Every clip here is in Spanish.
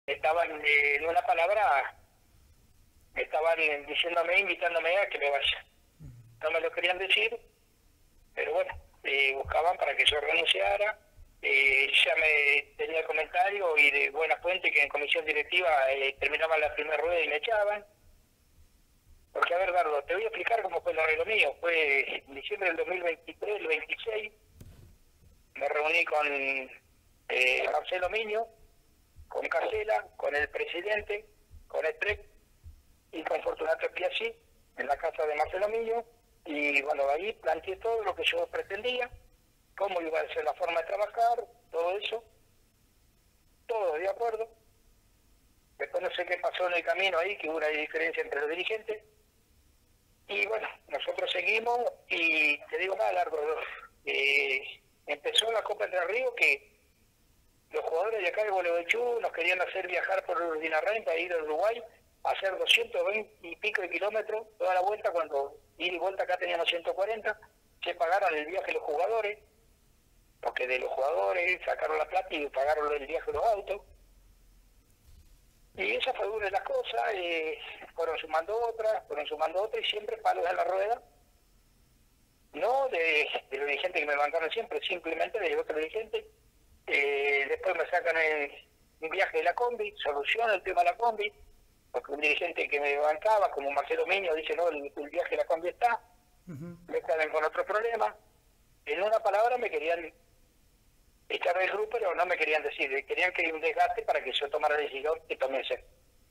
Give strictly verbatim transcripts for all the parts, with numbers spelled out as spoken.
estaban, eh, en una palabra, estaban diciéndome, invitándome a que me vaya. No me lo querían decir, pero bueno, eh, buscaban para que yo renunciara. Eh, ya me tenía el comentario y de buena fuente que en comisión directiva eh, terminaban la primera rueda y me echaban. Porque, a ver, Dardo, te voy a explicar cómo fue el arreglo mío. Fue en diciembre del dos mil veintitrés, el veintiséis, me reuní con eh, Marcelo Miño, con Casela, con el presidente, con el P R E C y con Fortunato Piazzi en la casa de Marcelo Miño. Y bueno, ahí planteé todo lo que yo pretendía, cómo iba a ser la forma de trabajar, todo eso, todo de acuerdo. Después no sé qué pasó en el camino ahí, que hubo una diferencia entre los dirigentes. Y bueno, nosotros seguimos y te digo más largo, eh, empezó la Copa Entre Ríos que los jugadores de acá de Gualeguaychú nos querían hacer viajar por Urdinarrain para ir a Uruguay a hacer doscientos veinte y pico de kilómetros toda la vuelta, cuando ida y vuelta acá teníamos ciento cuarenta, se pagaron el viaje los jugadores, porque de los jugadores sacaron la plata y pagaron el viaje de los autos. Y esa fue una de las cosas, eh, fueron sumando otras, fueron sumando otras y siempre palos en la rueda. No de, de los dirigentes que me bancaron siempre, simplemente de otros dirigentes. Eh, después me sacan el, un viaje de la combi, soluciona el tema de la combi, porque un dirigente que me bancaba, como Marcelo Miño, dice, no, el, el viaje de la combi está, uh-huh. Me salen con otro problema. En una palabra me querían echar del grupo, pero no me querían decir, querían que haya un desgaste para que yo tomara la decisión que tomé ese.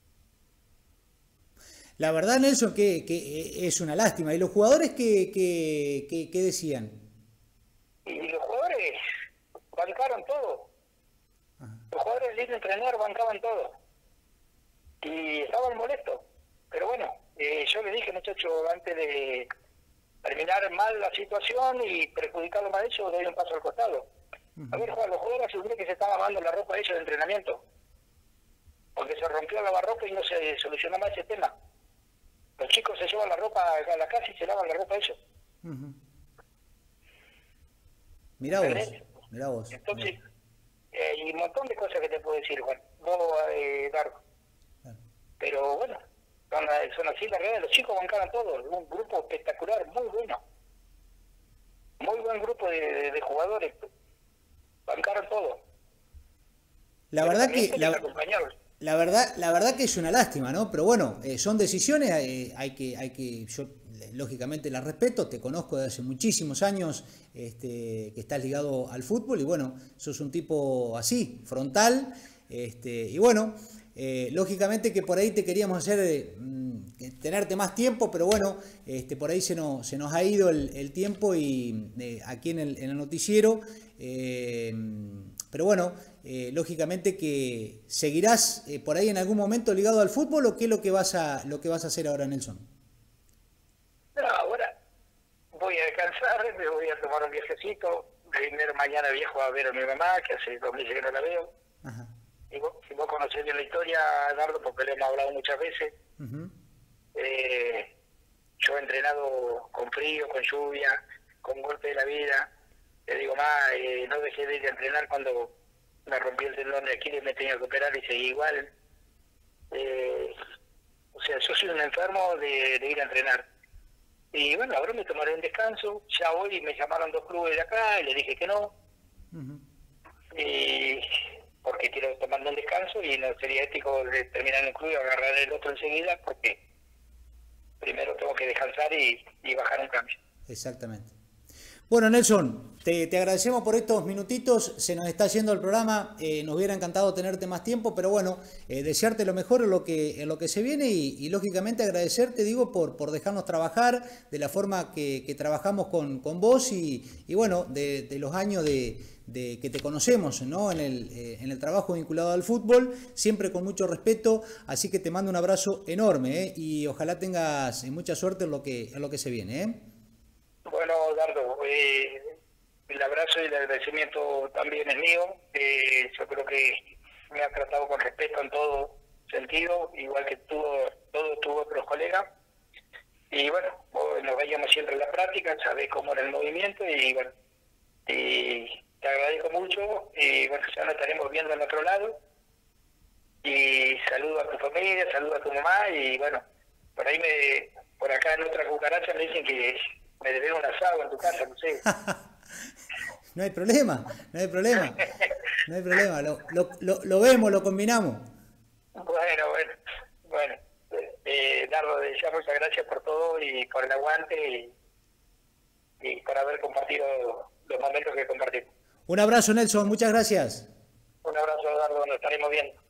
La verdad, Nelson, que, que es una lástima. ¿Y los jugadores qué, qué, qué, qué decían? Y los jugadores bancaron todo. Ajá. Los jugadores del entrenar bancaban todo. Y estaban molestos. Pero bueno, eh, yo les dije, muchachos, antes de terminar mal la situación y perjudicarlo más de eso, doy un paso al costado. Uh-huh. A ver, Juan, los jugadores aseguré que se estaba lavando la ropa de ellos de entrenamiento. Porque se rompió la lavarropa y no se solucionó más ese tema. Los chicos se llevan la ropa a la casa y se lavan la ropa ellos. Uh-huh. Mirá vos, mirá vos. Entonces, eh, hay un montón de cosas que te puedo decir, Juan. Vos, eh, Dardo. Claro. Pero bueno, son, son así las redes. Los chicos bancaron todo. Un grupo espectacular, muy bueno. Muy buen grupo de, de, de jugadores. Bancaron todo. La verdad que... La... La verdad, la verdad que es una lástima, ¿no? Pero bueno, eh, son decisiones, eh, hay que, hay que, yo lógicamente las respeto, te conozco desde hace muchísimos años, este, que estás ligado al fútbol y bueno, sos un tipo así, frontal, este, y bueno, eh, lógicamente que por ahí te queríamos hacer, eh, tenerte más tiempo, pero bueno, este, por ahí se nos, se nos ha ido el, el tiempo y eh, aquí en el, en el noticiero, eh, pero bueno, eh, lógicamente que seguirás eh, por ahí en algún momento ligado al fútbol, ¿o qué es lo que vas a lo que vas a hacer ahora, Nelson? No, ahora voy a descansar, me voy a tomar un viajecito. Primero mañana viajo a ver a mi mamá, que hace dos meses que no la veo. Ajá. Y vos, si vos conocés bien la historia, Dardo, porque le hemos hablado muchas veces, uh-huh. eh, yo he entrenado con frío, con lluvia, con golpe de la vida. Te digo más, eh, no dejé de ir a entrenar cuando me rompí el tendón de Aquiles, me tenía que operar y seguí igual. Eh, o sea, yo soy un enfermo de, de ir a entrenar. Y bueno, ahora me tomaré un descanso. Ya hoy me llamaron dos clubes de acá y le dije que no. Uh-huh. Y porque quiero tomarme un descanso y no sería ético de terminar en un club y agarrar el otro enseguida, porque primero tengo que descansar y, y bajar un cambio. Exactamente. Bueno, Nelson, te, te agradecemos por estos minutitos, se nos está yendo el programa, eh, nos hubiera encantado tenerte más tiempo, pero bueno, eh, desearte lo mejor en lo que, en lo que se viene y, y lógicamente agradecerte, digo, por, por dejarnos trabajar de la forma que, que trabajamos con, con vos y, y bueno, de, de los años de, de que te conocemos, ¿no? En el, eh, en el trabajo vinculado al fútbol, siempre con mucho respeto, así que te mando un abrazo enorme, ¿eh? Y ojalá tengas mucha suerte en lo que, en lo que se viene, ¿eh? Bueno, Dardo, eh, el abrazo y el agradecimiento también es mío. Eh, yo creo que me ha tratado con respeto en todo sentido, igual que tuvo, todos tus otros colegas. Y bueno, nos veíamos siempre en la práctica, sabés cómo era el movimiento y bueno, y te agradezco mucho y bueno, ya nos estaremos viendo en otro lado. Y saludo a tu familia, saludo a tu mamá y bueno, por ahí me, por acá en otra cucaracha me dicen que me debes un asado en tu casa, no sé. No hay problema, no hay problema, no hay problema, lo, lo, lo, lo vemos, lo combinamos. Bueno, bueno, bueno, eh, Dardo, ya muchas gracias por todo y por el aguante y, y por haber compartido los momentos que compartimos. Un abrazo, Nelson, muchas gracias. Un abrazo, Dardo, nos estaremos viendo.